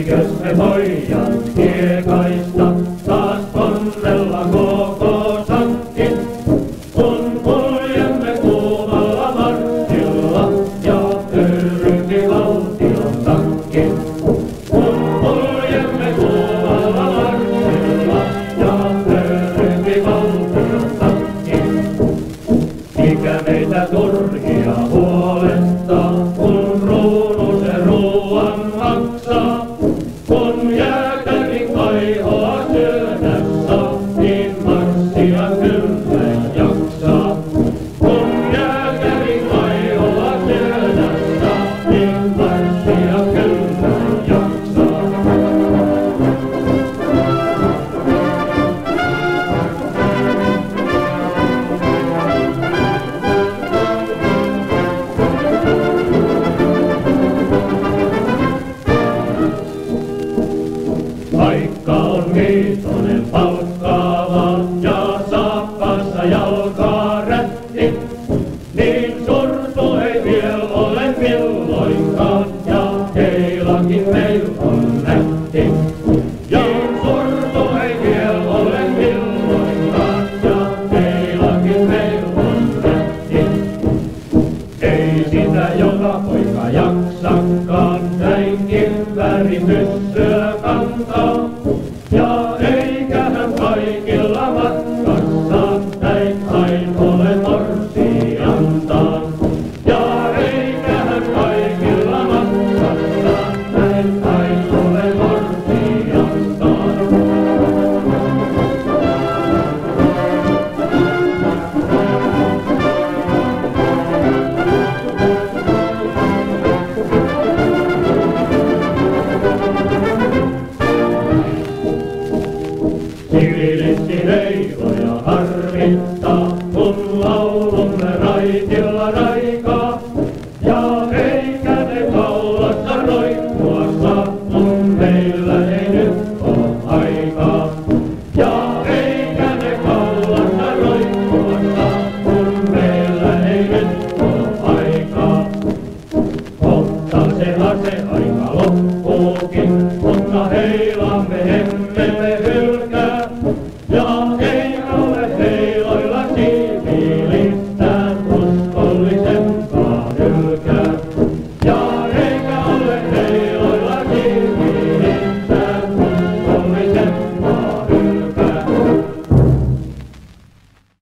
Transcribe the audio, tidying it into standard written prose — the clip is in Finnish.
Jos me pojat kiekaista taas onnella koko sankin, kun kuljemme kuumalla marssilla ja yrki valtion takkin. Kun kuljemme kuumalla marssilla ja yrki valtion takkin. Mikä meitä turhia huolettaa, kun kruunu se ruuan maksaa. Kun jääkärin kaihoa syödä saa, niin marssia kyllä jaksaa. Kun jääkärin kaihoa syödä saa, niin marssia kyllä jaksaa. Vaikka on kiitonen palkkaava ja saappaassa jalkaa rätti, niin surtu ei viel ole milloinkaan ja heilakin meil on nätti. Ja surtu ei viel ole milloinkaan ja heilakin meil on nätti. Ei sitä joka poika jaksakaan näin kiväärimyssyä kantaa. Ja eiköhän kaikilla matkassaan näin ain ole morsiantaan. Ja eiköhän kaikilla matkassaan näin ain ole morsiantaan. Sivilistin ei voi harmittaa, kun laulumme raitilla